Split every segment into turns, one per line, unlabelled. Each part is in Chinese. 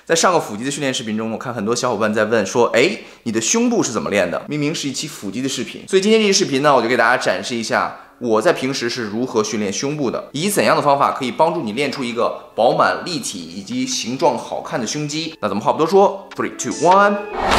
在上个腹肌的训练视频中，我看很多小伙伴在问说，你的胸部是怎么练的？明明是一期腹肌的视频，所以今天这期视频呢，我就给大家展示一下我在平时是如何训练胸部的，以及怎样的方法可以帮助你练出一个饱满、立体以及形状好看的胸肌。那咱们话不多说 ，3、2、1。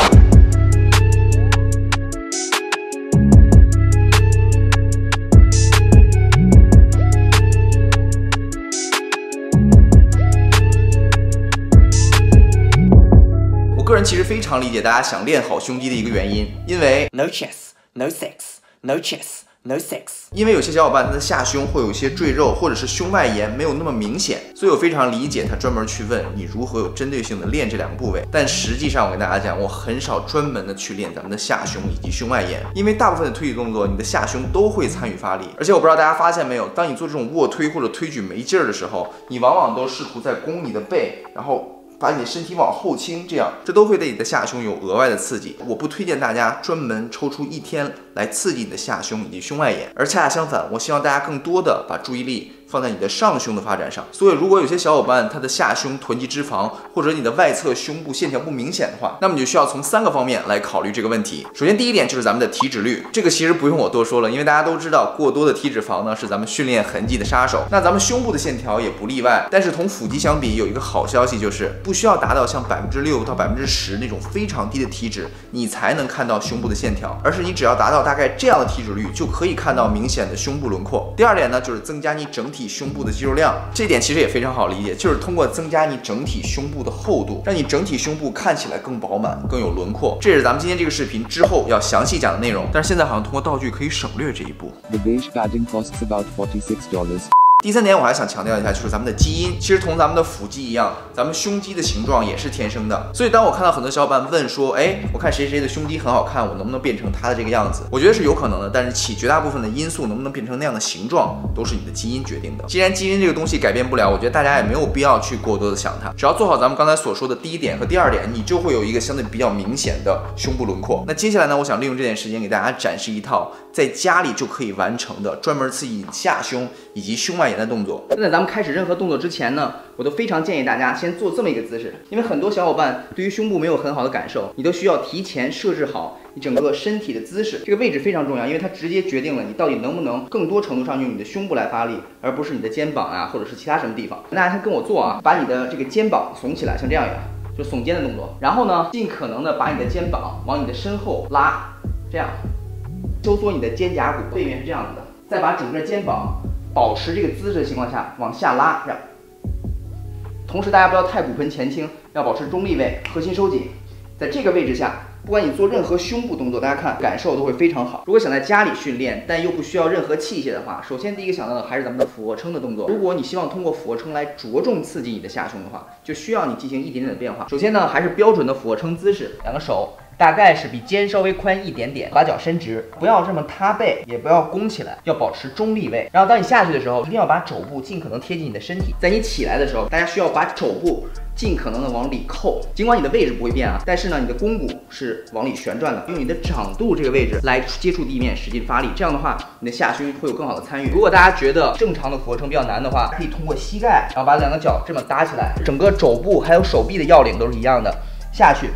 个人其实非常理解大家想练好胸肌的一个原因，因为
No chest, no sex, no chest, no sex。
因为有些小伙伴他的下胸会有一些赘肉，或者是胸外延没有那么明显，所以我非常理解他专门去问你如何有针对性的练这两个部位。但实际上我跟大家讲，我很少专门的去练咱们的下胸以及胸外延，因为大部分的推举动作你的下胸都会参与发力，而且我不知道大家发现没有，当你做这种卧推或者推举没劲儿的时候，你往往都试图在弓你的背，然后把你的身体往后倾，这都会对你的下胸有额外的刺激。我不推荐大家专门抽出一天来刺激你的下胸以及胸外延，而恰恰相反，我希望大家更多的把注意力放在你的上胸的发展上。所以如果有些小伙伴他的下胸囤积脂肪，或者你的外侧胸部线条不明显的话，那么你就需要从3个方面来考虑这个问题。首先第一点就是咱们的体脂率，这个其实不用我多说了，因为大家都知道过多的体脂肪呢是咱们训练痕迹的杀手，那咱们胸部的线条也不例外。但是同腹肌相比，有一个好消息就是不需要达到像6%到10%那种非常低的体脂，你才能看到胸部的线条，而是你只要达到大概这样的体脂率，就可以看到明显的胸部轮廓。第二点呢，就是增加你整体胸部的肌肉量，这点其实也非常好理解，就是通过增加你整体胸部的厚度，让你整体胸部看起来更饱满、更有轮廓。这也是咱们今天这个视频之后要详细讲的内容，但是现在好像通过道具可以省略这一步。
The beige padding costs about $46.
第3点我还想强调一下，就是咱们的基因，其实同咱们的腹肌一样，咱们胸肌的形状也是天生的。所以当我看到很多小伙伴问说，我看谁谁的胸肌很好看，我能不能变成他的这个样子？我觉得是有可能的，但是起绝大部分的因素能不能变成那样的形状，都是你的基因决定的。既然基因这个东西改变不了，我觉得大家也没有必要去过多的想它，只要做好咱们刚才所说的第1点和第2点，你就会有一个相对比较明显的胸部轮廓。那接下来呢，我想利用这点时间给大家展示一套在家里就可以完成的专门刺激下胸以及胸外延的动作。在咱们开始任何动作之前呢，我都非常建议大家先做这么一个姿势，因为很多小伙伴对于胸部没有很好的感受，你都需要提前设置好你整个身体的姿势，这个位置非常重要，因为它直接决定了你到底能不能更多程度上用你的胸部来发力，而不是你的肩膀啊，或者是其他什么地方。大家先跟我做啊，把你的这个肩膀耸起来，像这样一个，就耸肩的动作。然后呢，尽可能的把你的肩膀往你的身后拉，这样收缩你的肩胛骨，背面是这样子的，再把整个肩膀保持这个姿势的情况下往下拉，这样。同时大家不要太骨盆前倾，要保持中立位，核心收紧。在这个位置下，不管你做任何胸部动作，大家看感受都会非常好。如果想在家里训练，但又不需要任何器械的话，首先第一个想到的还是咱们的俯卧撑的动作。如果你希望通过俯卧撑来着重刺激你的下胸的话，就需要你进行一点点的变化。首先呢，还是标准的俯卧撑姿势，两个手大概是比肩稍微宽一点点，把脚伸直，不要这么塌背，也不要弓起来，要保持中立位。然后当你下去的时候，一定要把肘部尽可能贴近你的身体。在你起来的时候，大家需要把肘部尽可能的往里扣，尽管你的位置不会变啊，但是呢，你的肱骨是往里旋转的，用你的掌肚这个位置来接触地面，使劲发力。这样的话，你的下胸会有更好的参与。如果大家觉得正常的俯卧撑比较难的话，可以通过膝盖，然后把两个脚这么搭起来，整个肘部还有手臂的要领都是一样的，下去。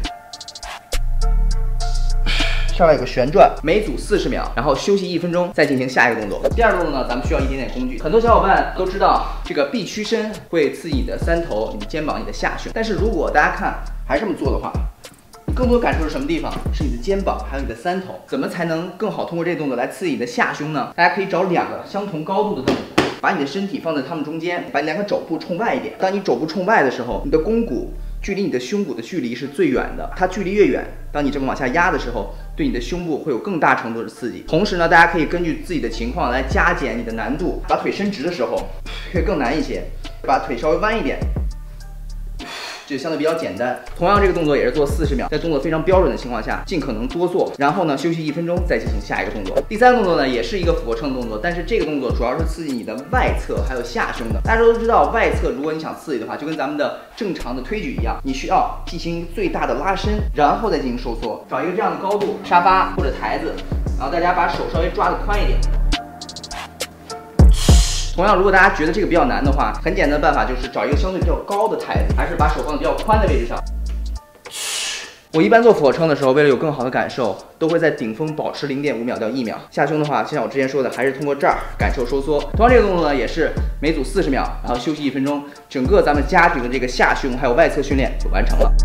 上来有个旋转，每组40秒，然后休息1分钟，再进行下一个动作。第2个动作呢，咱们需要一点点工具。很多小伙伴都知道，这个臂屈伸会刺激你的3头、你的肩膀、你的下胸。但是如果大家看还是这么做的话，你更多感受是什么地方？是你的肩膀，还有你的3头。怎么才能更好通过这个动作来刺激你的下胸呢？大家可以找2个相同高度的凳子，把你的身体放在它们中间，把你2个肘部冲外一点。当你肘部冲外的时候，你的肱骨距离你的胸骨的距离是最远的，它距离越远，当你这么往下压的时候，对你的胸部会有更大程度的刺激。同时呢，大家可以根据自己的情况来加减你的难度，把腿伸直的时候会更难一些，把腿稍微弯一点，这相对比较简单。同样这个动作也是做40秒，在动作非常标准的情况下，尽可能多做，然后呢休息1分钟，再进行下一个动作。第3个动作呢，也是一个俯卧撑动作，但是这个动作主要是刺激你的外侧还有下胸的。大家都知道，外侧如果你想刺激的话，就跟咱们的正常的推举一样，你需要进行最大的拉伸，然后再进行收缩。找一个这样的高度，沙发或者台子，然后大家把手稍微抓得宽一点。 同样，如果大家觉得这个比较难的话，很简单的办法就是找一个相对比较高的台子，还是把手放在比较宽的位置上。我一般做俯卧撑的时候，为了有更好的感受，都会在顶峰保持0.5秒到1秒。下胸的话，就像我之前说的，还是通过这儿感受收缩。同样这个动作呢，也是每组40秒，然后休息1分钟，整个咱们家庭的这个下胸还有外侧训练就完成了。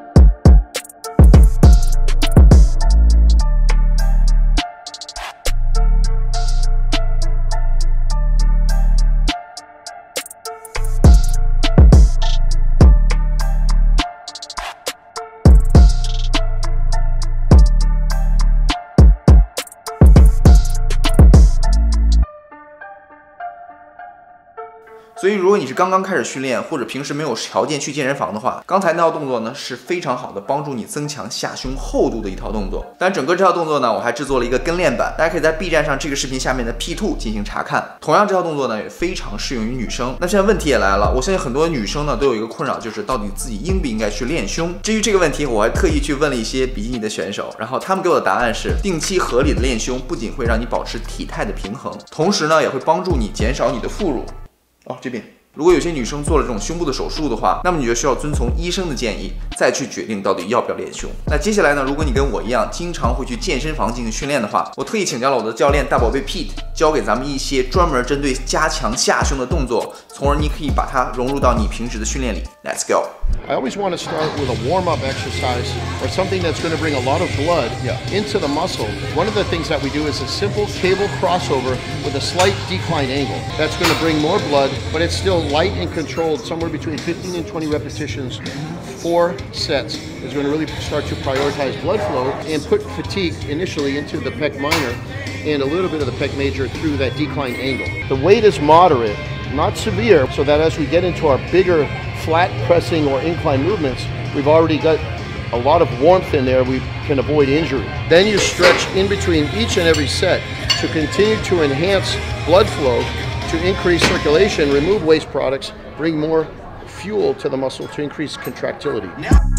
所以，如果你是刚刚开始训练，或者平时没有条件去健身房的话，刚才那套动作呢是非常好的帮助你增强下胸厚度的一套动作。但整个这套动作呢，我还制作了一个跟练版，大家可以在 B 站上这个视频下面的 P2 进行查看。同样，这套动作呢也非常适用于女生。那现在问题也来了，我相信很多女生呢都有一个困扰，就是到底自己应不应该去练胸。至于这个问题，我还特意去问了一些比基尼的选手，然后他们给我的答案是，定期合理的练胸不仅会让你保持体态的平衡，同时呢也会帮助你减少你的副乳。这边。如果有些女生做了这种胸部的手术的话，那么你就需要遵从医生的建议，再去决定到底要不要练胸。那接下来呢，如果你跟我一样经常会去健身房进行训练的话，我特意请教了我的教练大宝贝 Pete， 教给咱们一些专门针对加强下胸的动作，从而你可以把它融入到你平时的训练里。Let's go!
I always want to start with a warm-up exercise or something that's going to bring a lot of blood into the muscle. One of the things that we do is a simple cable crossover with a slight decline angle. That's going to bring more blood, but it's still light and controlled, somewhere between 15 and 20 repetitions, 4 sets. Is going to really start to prioritize blood flow and put fatigue initially into the pec minor and a little bit of the pec major through that decline angle. The weight is moderate, not severe, so that as we get into our bigger flat pressing or incline movements, we've already got a lot of warmth in there, we can avoid injury. Then you stretch in between each and every set to continue to enhance blood flow, to increase circulation, remove waste products, bring more fuel to the muscle to increase contractility.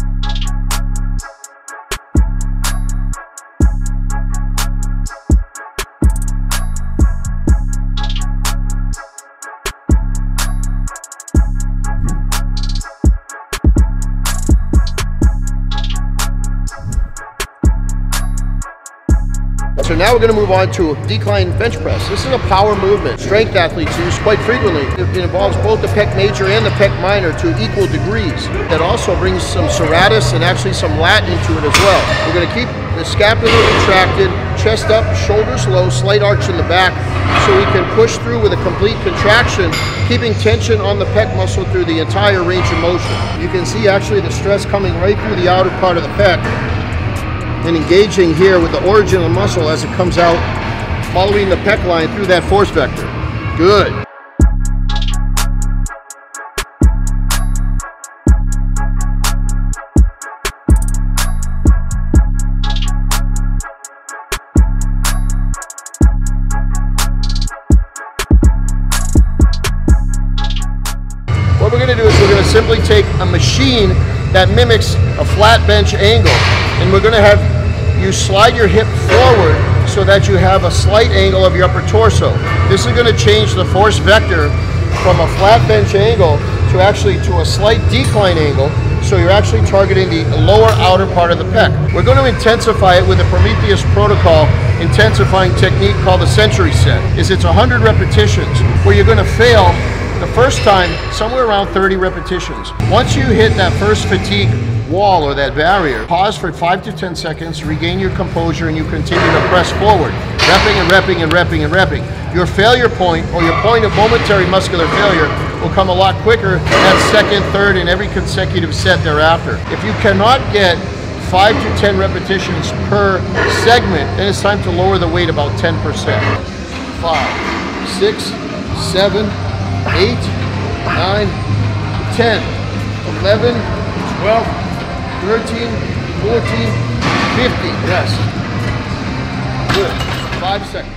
So now we're going to move on to decline bench press. This is a power movement strength athletes use quite frequently. It involves both the pec major and the pec minor to equal degrees. That also brings some serratus and actually some lat into it as well. We're going to keep the scapula retracted, chest up, shoulders low, slight arch in the back, so we can push through with a complete contraction, keeping tension on the pec muscle through the entire range of motion. You can see actually the stress coming right through the outer part of the pec, and engaging here with the origin of the muscle as it comes out, following the pec line through that force vector. Good. What we're going to do is we're going to simply take a machine that mimics a flat bench angle, and we're going to have you slide your hip forward so that you have a slight angle of your upper torso. This is going to change the force vector from a flat bench angle to actually to a slight decline angle, so you're actually targeting the lower outer part of the pec. We're going to intensify it with a Prometheus protocol intensifying technique called the century set. It's 100 repetitions where you're going to fail the first time somewhere around 30 repetitions. Once you hit that first fatigue wall or that barrier, pause for 5 to 10 seconds, regain your composure, and you continue to press forward, repping and repping and repping and repping. Your failure point, or your point of momentary muscular failure, will come a lot quicker that second, third, and every consecutive set thereafter. If you cannot get 5 to 10 repetitions per segment, then it's time to lower the weight about 10%. 5, 6, 7, 8, 9, 10, 11, 12, 13, 14, 15. Yes. Good. 5 seconds.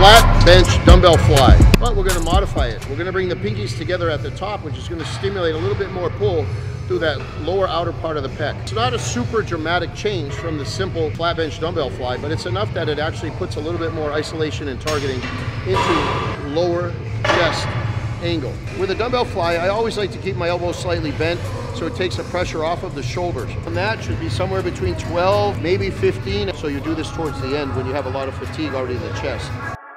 flat bench dumbbell fly. But we're going to modify it. We're going to bring the pinkies together at the top, which is going to stimulate a little bit more pull through that lower outer part of the pec. It's not a super dramatic change from the simple flat bench dumbbell fly, but it's enough that it actually puts a little bit more isolation and targeting into lower chest angle. With a dumbbell fly, I always like to keep my elbows slightly bent so it takes the pressure off of the shoulders. And that should be somewhere between 12, maybe 15. So you do this towards the end when you have a lot of fatigue already in the chest.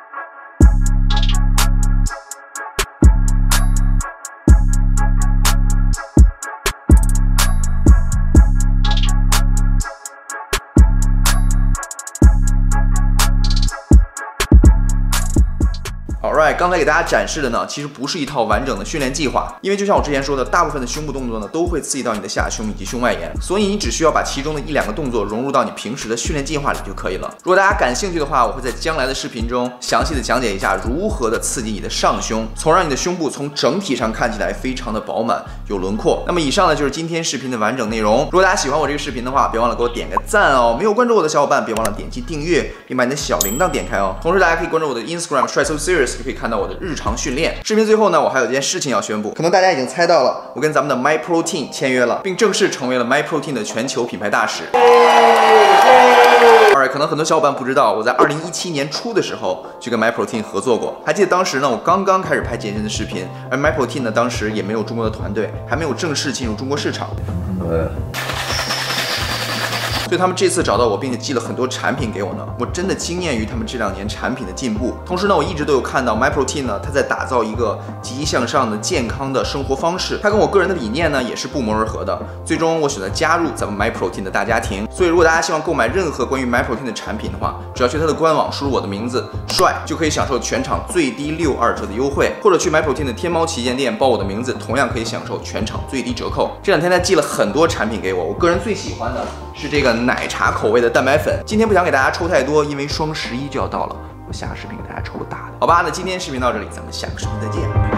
Alright， 刚才给大家展示的呢，其实不是一套完整的训练计划，因为就像我之前说的，大部分的胸部动作呢都会刺激到你的下胸以及胸外沿，所以你只需要把其中的1-2个动作融入到你平时的训练计划里就可以了。如果大家感兴趣的话，我会在将来的视频中详细的讲解一下如何的刺激你的上胸，从让你的胸部从整体上看起来非常的饱满有轮廓。那么以上呢就是今天视频的完整内容。如果大家喜欢我这个视频的话，别忘了给我点个赞哦。没有关注我的小伙伴，别忘了点击订阅，并把你的小铃铛点开哦。同时大家可以关注我的 Instagram Try So Serious， 就可以看到我的日常训练。视频最后呢，我还有一件事情要宣布，可能大家已经猜到了，我跟咱们的 MyProtein 签约了，并正式成为了 MyProtein 的全球品牌大使。Alright， 可能很多小伙伴不知道，我在2017年初的时候就跟 MyProtein 合作过。还记得当时呢，我刚刚开始拍健身的视频，而 MyProtein 呢当时也没有中国的团队，还没有正式进入中国市场。所以他们这次找到我，并且寄了很多产品给我呢，我真的惊艳于他们这2年产品的进步。同时呢，我一直都有看到 MyProtein 呢，它在打造一个积极向上的健康的生活方式，它跟我个人的理念呢也是不谋而合的。最终我选择加入咱们 MyProtein 的大家庭。所以如果大家希望购买任何关于 MyProtein 的产品的话，只要去它的官网输入我的名字帅，就可以享受全场最低62折的优惠，或者去 MyProtein 的天猫旗舰店报我的名字，同样可以享受全场最低折扣。这2天他寄了很多产品给我，我个人最喜欢的是这个奶茶口味的蛋白粉。今天不想给大家抽太多，因为双11就要到了，我下个视频给大家抽大的。好吧，那今天视频到这里，咱们下个视频再见。